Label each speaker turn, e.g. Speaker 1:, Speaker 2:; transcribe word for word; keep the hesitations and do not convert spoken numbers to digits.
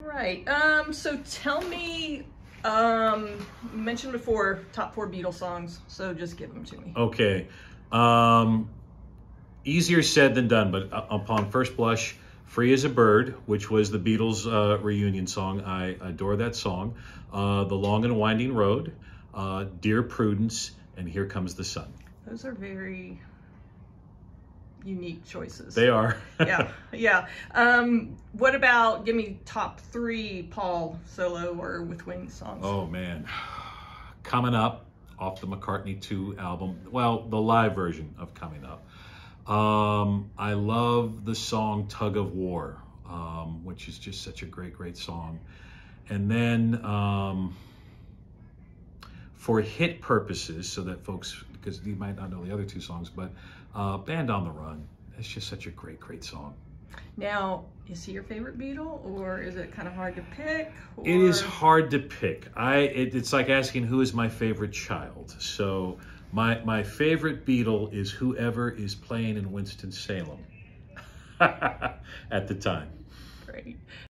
Speaker 1: Right. Um, so tell me, um, you mentioned before top four Beatles songs, so just give them to me.
Speaker 2: Okay. Um, easier said than done, but uh, upon first blush, Free as a Bird, which was the Beatles uh, reunion song. I adore that song. Uh, the Long and Winding Road, uh, Dear Prudence, and Here Comes the Sun.
Speaker 1: Those are very unique choices.
Speaker 2: They are.
Speaker 1: yeah, yeah. Um, what about, give me top three Paul solo or with Wings songs?
Speaker 2: Oh, man. Coming Up, off the McCartney two album. Well, the live version of Coming Up. Um, I love the song Tug of War, um, which is just such a great, great song. And then um, for hit purposes, so that folks, because you might not know the other two songs, but uh, Band on the Run. It's just such a great, great song.
Speaker 1: Now, is he your favorite Beatle, or is it kind of hard to pick? Or...
Speaker 2: It is hard to pick. I it, it's like asking who is my favorite child. So my my favorite Beatle is whoever is playing in Winston-Salem at the time.
Speaker 1: Great.